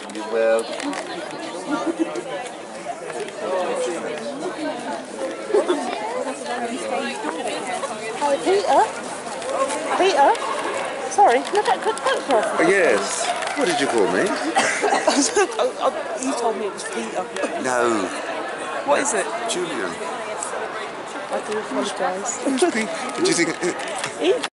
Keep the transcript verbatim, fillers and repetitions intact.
You will. Hi, Peter. Peter. Sorry, look at the photograph. Oh, yes. What did you call me? You told me it was Peter. No. What is it? Julian. I do apologise. Did you think...